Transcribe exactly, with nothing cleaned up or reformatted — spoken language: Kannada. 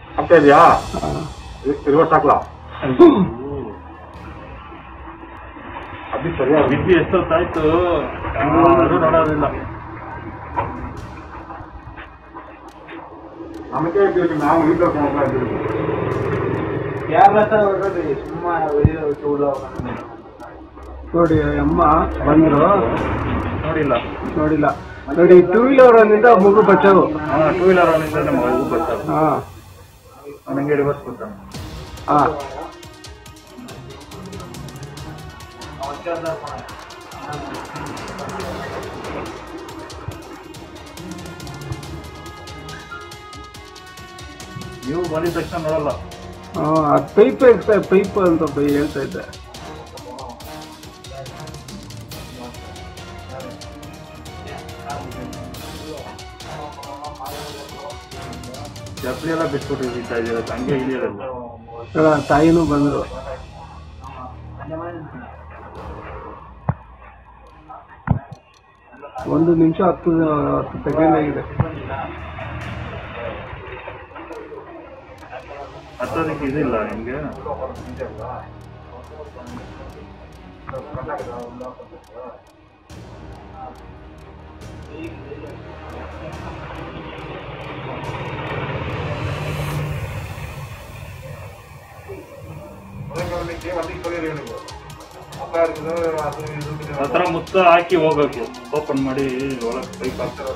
ಆಗ್ತಾ ಇದೆಯಾ? ರಿವರ್ಸ್ ಹಾಕ್ಲಾ? ಅದು ಸರಿಯಾಗಿ ಬಿಸಿ ಎಷ್ಟೊತ್ತಾಯ್ತು ನೋಡೋದಿಲ್ಲ. ನಮಗೆ ನಾವು ಈಗ ನೋಡಿ ಅಮ್ಮ ಬಂದ್ರು ನೋಡಿಲ್ಲ ನೋಡಿಲ್ಲ ನೋಡಿ. ಟೂ ವೀಲರ್ ಒಂದಿಂದ ಮುಗು ಬಚ್ಚವು. ಟೂ ವೀಲರ್ ಒಂದಿಂದ ಮಗು ಬಚ್ಚವು. ಹಾ ನನಗೆ ರಿವರ್ಸ್ ಗೊತ್ತಾಗ. ಹಾ ನೀವು ಬಂದಿದ ತಕ್ಷಣ ನೋಡಲ್ಲ. ಅದು ಪೈಪ್ ಪೈಪ್ ಅಂತ ಬೈ ಹೇಳ್ತಾ ಇದ್ದೆ. ಚಪ್ಪಲಿ ಎಲ್ಲ ಬಿಟ್ಬಿಟ್ಟು ಇದ್ದೀರಾ ಹಂಗೆ ಇಳಿಯೋದಲ್ಲ. ತಾಯಿನೂ ಬಂದ್ರು. ಒಂದು ನಿಮಿಷ ಹತ್ತು ಹತ್ತು ಸೆಕೆಂಡ್ ಆಗಿದೆ. ಹತ್ತೋದಕ್ಕೆ ಇದಿಲ್ಲ ನಿಮ್ಗೆ? ಹತ್ರ ಮುತ್ತ ಹಾಕಿ ಹೋಗ್ಬೇಕು. ಓಪನ್ ಮಾಡಿ ಒಳಗೆ ಪೈಪ್ ಹಾಕ್ತಾರೆ.